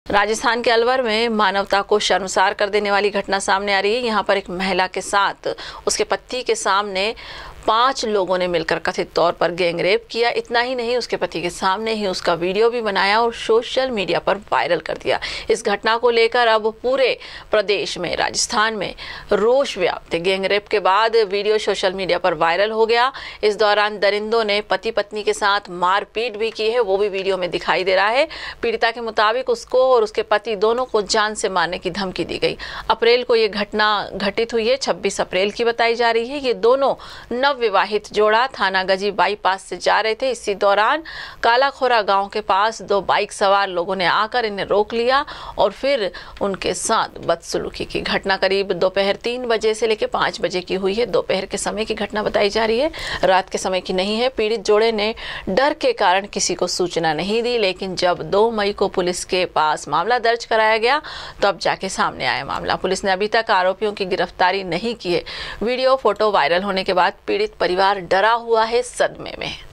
राजस्थान के अलवर में मानवता को शर्मसार कर देने वाली घटना सामने आ रही है। यहाँ पर एक महिला के साथ उसके पति के सामने 5 लोगों ने मिलकर कथित तौर पर गैंगरेप किया। इतना ही नहीं, उसके पति के सामने ही उसका वीडियो भी बनाया और सोशल मीडिया पर वायरल कर दिया। इस घटना को लेकर अब पूरे प्रदेश में, राजस्थान में रोष व्याप्त है। गैंगरेप के बाद वीडियो सोशल मीडिया पर वायरल हो गया। इस दौरान दरिंदों ने पति पत्नी के साथ मारपीट भी की है, वो भी वीडियो में दिखाई दे रहा है। पीड़िता के मुताबिक उसको और उसके पति दोनों को जान से मारने की धमकी दी गई। अप्रैल को ये घटना घटित हुई है, 26 अप्रैल की बताई जा रही है। ये दोनों विवाहित जोड़ा थाना गजी बाईपास से जा रहे थे। इसी दौरान कालाखोरा गांव के पास 2 बाइक सवार लोगों ने आकर इन्हें रोक लिया और फिर उनके साथ बदसलूकी की। घटना करीब दोपहर 3 बजे से लेकर 5 बजे की हुई है। दोपहर के समय की घटना बताई जा रही है, रात के समय की नहीं है। पीड़ित जोड़े ने डर के कारण किसी को सूचना नहीं दी, लेकिन जब 2 मई को पुलिस के पास मामला दर्ज कराया गया तो अब जाके सामने आया मामला। पुलिस ने अभी तक आरोपियों की गिरफ्तारी नहीं की है। वीडियो फोटो वायरल होने के बाद पीड़ित परिवार डरा हुआ है, सदमे में।